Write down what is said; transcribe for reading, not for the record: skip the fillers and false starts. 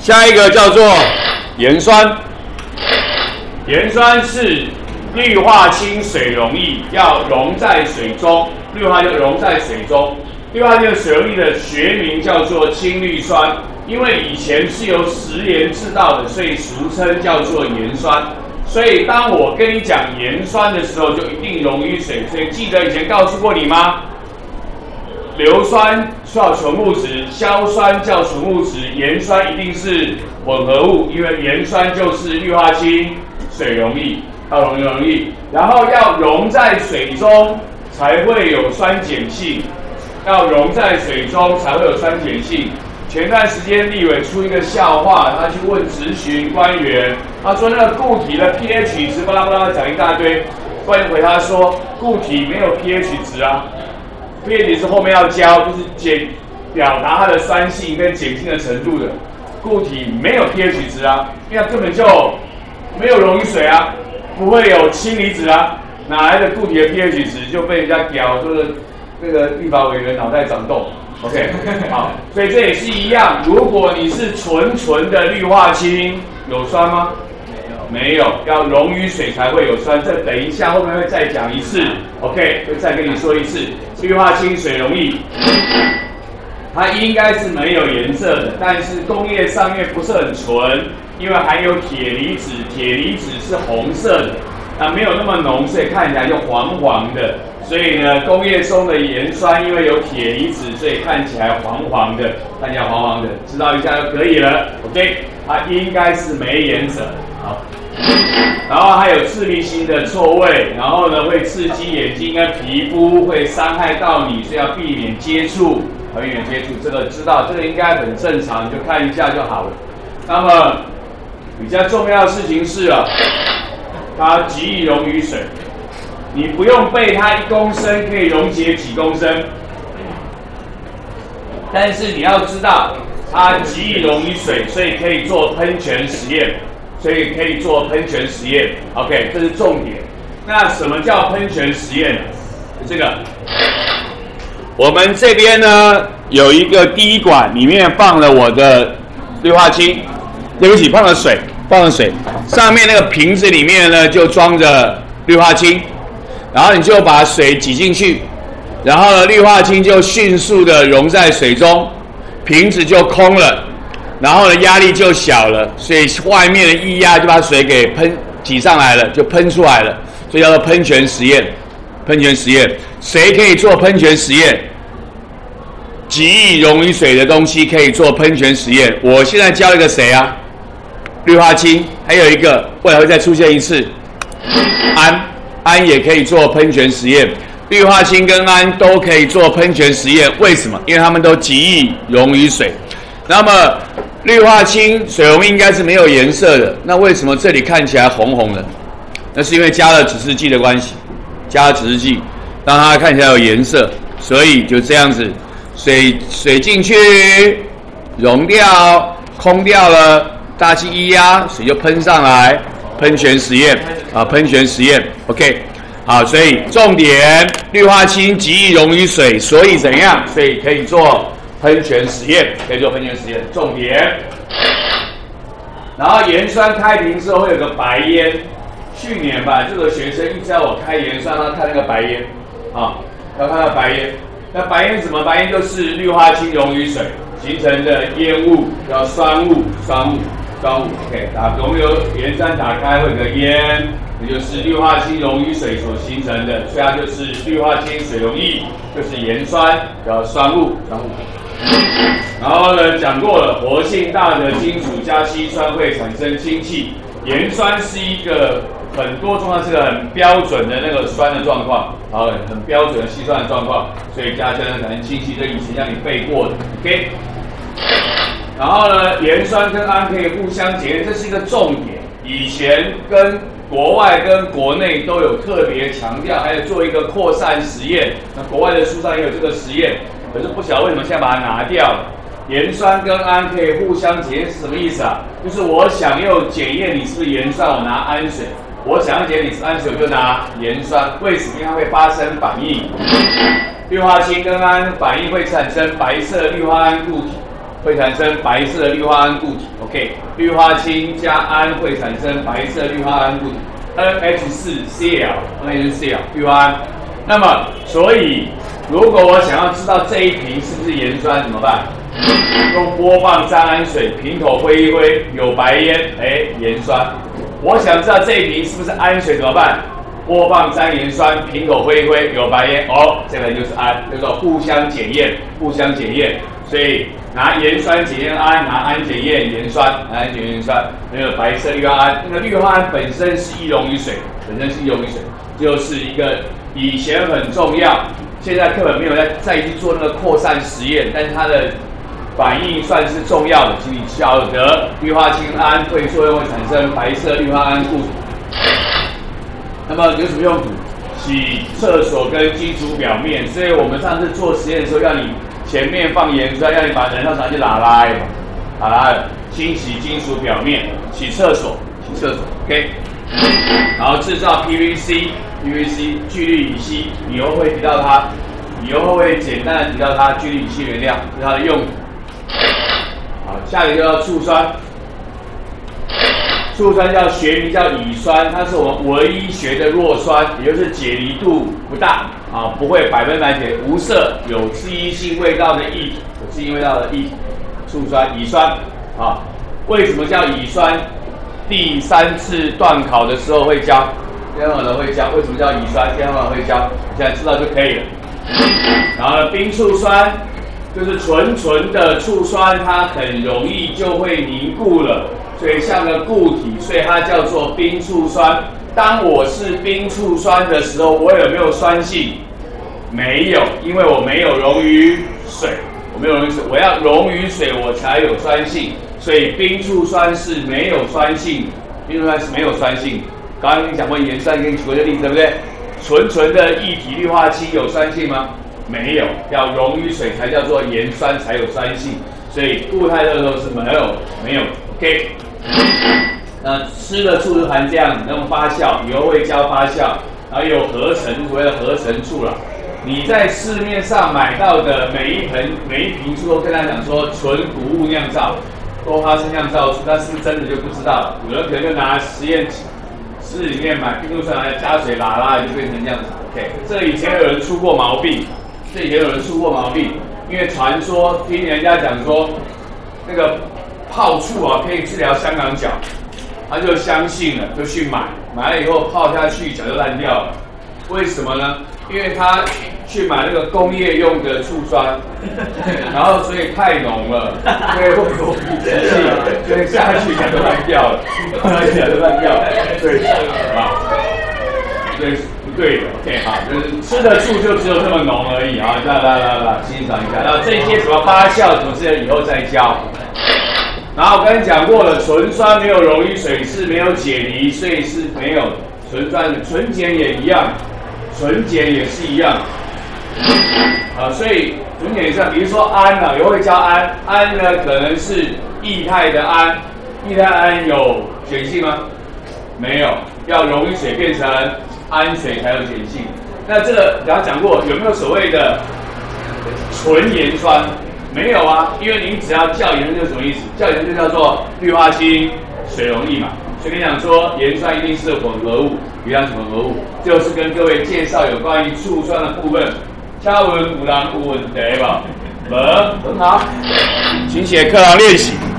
下一个叫做盐酸，盐酸是氯化氢水溶液，要溶在水中，氯化就溶在水中。氯化氢水溶液的学名叫做氢氯酸，因为以前是由食盐制造的，所以俗称叫做盐酸。所以当我跟你讲盐酸的时候，就一定溶于水。所以记得以前告诉过你吗？硫酸叫纯物质，硝酸叫纯物质，盐酸一定是混合物，因为盐酸就是氯化氢水溶液，要溶液，然后要溶在水中才会有酸碱性，要溶在水中才会有酸碱性。前段时间立委出一个笑话，他去问质询官员，他说那个固体的 pH 值巴拉巴拉讲一大堆，官员回答说固体没有 pH 值啊。pH 是后面要教，就是表达它的酸性跟碱性的程度的。固体没有 pH 值啊，因为它根本就没有溶于水啊，不会有氢离子啊，哪来的固体的 pH 值？就被人家屌，就是那个立法委员脑袋长洞。OK， 好，所以这也是一样。如果你是纯的氯化氢，有酸吗？没有，要溶于水才会有酸。这等一下后面会再讲一次 ，OK， 会再跟你说一次。氯化氢水溶液，它应该是没有颜色的，但是工业上面不是很纯，因为含有铁离子，铁离子是红色的，那没有那么浓，所以看起来就黄黄的。所以呢，工业中的盐酸因为有铁离子，所以看起来黄黄的，看起来黄黄的，知道一下就可以了。OK， 它应该是没颜色。好。然后还有刺鼻性的臭味，然后呢会刺激眼睛跟皮肤，会伤害到你，所以要避免接触，避免接触。这个知道，这个应该很正常，就看一下就好了。那么比较重要的事情是啊，它极易溶于水，你不用背它1公升可以溶解几公升，但是你要知道它极易溶于水，所以可以做喷泉实验。所以可以做喷泉实验 ，OK， 这是重点。那什么叫喷泉实验呢？这个，我们这边呢有一个滴管，里面放了我的氯化氢，对不起，放了水，上面那个瓶子里面呢就装着氯化氢，然后你就把水挤进去，然后呢氯化氢就迅速的溶在水中，瓶子就空了。然后呢，压力就小了，所以外面的液压就把水给挤上来了，就喷出来了，所以叫做喷泉实验。喷泉实验，谁可以做喷泉实验？极易溶于水的东西可以做喷泉实验。我现在教一个谁啊？氯化氢，还有一个未来会再出现一次，氨也可以做喷泉实验。氯化氢跟氨都可以做喷泉实验，为什么？因为它们都极易溶于水。那么氯化氢水溶液应该是没有颜色的，那为什么这里看起来红红的？那是因为加了指示剂的关系，加了指示剂让它看起来有颜色，所以就这样子，水进去溶掉，空掉了，大气一压，水就喷上来，喷泉实验啊，喷泉实验 ，OK， 好，所以重点，氯化氢极易溶于水，所以怎样？所以可以做喷泉实验，可以做喷泉实验，重点。然后盐酸开瓶之后会有个白烟，去年吧，这个学生一直要我开盐酸，他看那个白烟，啊，要看到白烟。那白烟什么？白烟就是氯化氢溶于水形成的烟雾，叫酸雾。OK， 溶油盐酸打开会有个烟，也就是氯化氢溶于水所形成的，所以它就是氯化氢水溶液，就是盐酸，叫酸雾。然后呢，讲过了，活性大的金属加稀酸会产生氢气，盐酸是一个很多状况是个很标准的那个酸的状况，然后很标准的稀酸的状况，所以加产生氢气，这以前让你背过的 ，OK。然后呢，盐酸跟氨可以互相检验，这是一个重点。以前跟国外跟国内都有特别强调，还有做一个扩散实验。那国外的书上也有这个实验，可是不晓得为什么现在把它拿掉了。盐酸跟氨可以互相检验是什么意思啊？就是我想要检验你是不是盐酸，我拿氨水；我想要检验你是氨水，我就拿盐酸。为什么？因为它会发生反应。氯化氢跟氨反应会产生白色氯化氨固体， 会产生白色的氯化铵固体 ，OK， 氯化氢加氨会产生白色氯化铵固体 ，NH4Cl，NH4Cl 氯化铵。那么，所以如果我想要知道这一瓶是不是盐酸，怎么办？用波棒沾氨水，瓶口挥一挥，有白烟，盐酸。我想知道这一瓶是不是氨水，怎么办？波棒沾盐酸，瓶口挥一挥，有白烟，这个就是氨，叫做互相检验，互相检验。所以拿盐酸检验氨，拿氨检验盐酸，拿氨检验盐酸，那个白色氯化铵，那个氯化铵本身是易溶于水，就是一个以前很重要，现在课本没有再去做那个扩散实验，但是它的反应算是重要的，请你晓得氯化氢氨对作用会产生白色氯化铵固体。那么有什么用途？洗厕所跟金属表面。所以我们上次做实验的时候，要你前面放盐酸，要你把燃烧厂去拉拉清洗金属表面，洗厕所 ，OK。然后制造 PVC 聚氯乙烯，以后会提到它，以后会简单的提到它聚氯乙烯原料是它的用途。好，下一个叫醋酸。醋酸学名叫乙酸，它是我们唯一学的弱酸，也就是解离度不大不会100%解，无色，有刺激性味道的液体，醋酸、乙酸为什么叫乙酸？第3次段考的时候会教，第2考会教为什么叫乙酸，第2考会教，现在知道就可以了。然后呢，冰醋酸就是纯的醋酸，它很容易就会凝固了。所以像个固体，所以它叫做冰醋酸。当我是冰醋酸的时候，我有没有酸性？没有，因为我没有溶于水，我要溶于水我才有酸性。所以冰醋酸是没有酸性，刚刚跟你讲过盐酸，给你举过一个例子，对不对？纯的液体氯化氢有酸性吗？没有，要溶于水才叫做盐酸，才有酸性。所以固态热的时候是没有 ，OK。吃的醋是含这样子，那么发酵，以后会教发酵，然后有合成，所谓的合成醋啦。你在市面上买到的每一瓶醋都跟他讲说纯谷物酿造，多花生酿造醋，但是不是真的就不知道了。有人可能就拿实验室里面买冰醋酸来加水拉就变成这样子。OK， 这以前有人出过毛病，因为传说听人家讲说那个泡醋可以治疗香港脚，他就相信了，就去买了以后泡下去脚就烂掉了。为什么呢？因为他去买那个工业用的醋酸，然后所以太浓了，所以会有鼻子气，所以下去脚就烂掉了，对，不对的 ，OK 就是吃的醋就只有这么浓而已来欣赏一下。然后这些什么发酵什么之类以后再教。然后我刚才讲过了，纯酸没有溶于水是没有解离，所以是没有纯酸的。纯碱也一样，纯碱也是一样。所以纯碱也是，比如说氨也会教氨，氨呢可能是液态的氨，液态氨有碱性吗？没有，要溶于水变成氨水才有碱性。那这个刚刚讲过，有没有所谓的纯盐酸？没有啊，因为你只要叫盐就是什么意思？叫盐就叫做氯化氢水溶液嘛。所以跟你讲说，盐酸一定是混合物，一样是混合物。就是跟各位介绍有关于醋酸的部分。敲文五郎顾问对吧？很好，请写课堂练习。